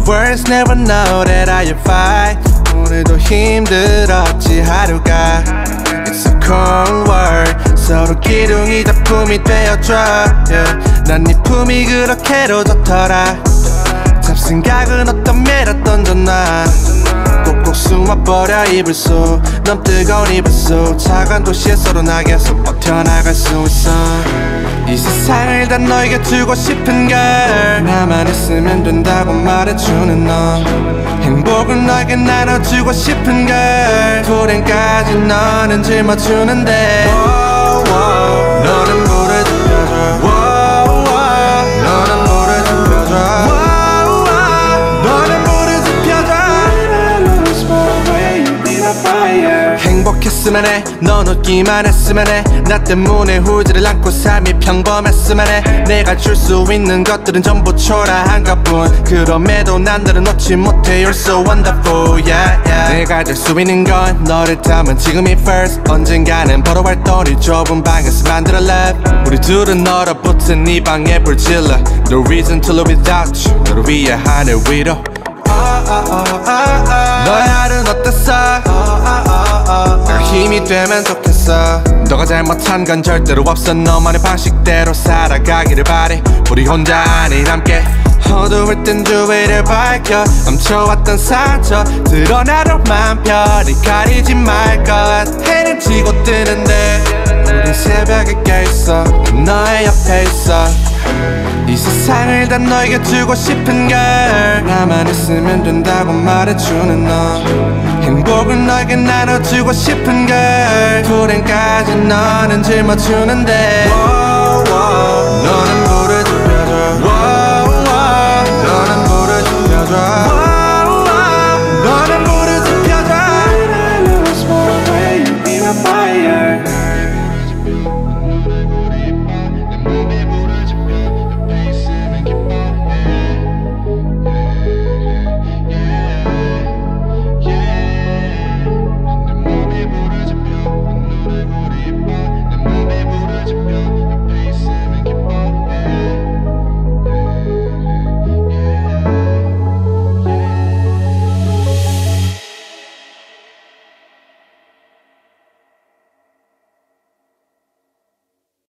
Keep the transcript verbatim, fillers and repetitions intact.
words never know that I am fine. 오늘도 힘들었지 하루가. It's a cold world. 서로 기둥이 작품이 되어줘. yeah. 난 네 품이 그렇게도 좋더라. 잡생각은 어떤 매라 던져놔. 꼭꼭 숨어버려 이불 속. 넌 뜨거운 이불 속. 차가운 도시에 서로 나게서 버텨나갈 수 있어. 이 세상을 다 너에게 주고 싶은 걸. 나만 있으면 된다고 말해주는 너. 행복을 너에게 나눠주고 싶은 걸. 불행까지 너는 짊어주는데 wow, wow. 너는 불을 지펴줘 wow, wow. 너는 불을 지펴줘 wow, wow. 너는 불을 지펴줘 행복했으면 해. 넌 웃기만 했으면 해. 나 때문에 후지를 않고 삶이 평범했으면 해. 내가 줄 수 있는 것들은 전부 초라한 것뿐. 그럼에도 난 너를 놓지 못해. You're so wonderful yeah, yeah. 내가 될 수 있는 건 너를 담은 지금이 first. 언젠가는 벌어갈 돈이 좁은 방에서 만들어 love. 우리 둘은 얼어붙은 이 방에 불질러. No reason to live without you. 너를 위해 하늘 위로 oh, oh, oh, oh, oh. 너의 하루는 어땠어 내가 힘이 되면 좋겠어. 너가 잘못한 건 절대로 없어. 너만의 방식대로 살아가기를 바래. 우리 혼자 아닌 함께. 어두울 땐 주위를 밝혀. 감춰왔던 상처 드러나도만 별이 가리지 말 것. 해는 지고 뜨는데 우린 새벽에 껴있어. 너의 옆에 있어. 이 세상을 다 너에게 주고 싶은 걸. 나만 있으면 된다고 말해주는 너. 행복을 너에게 나눠주고 싶은 걸. 불행까지 너는 짊어주는데 wow.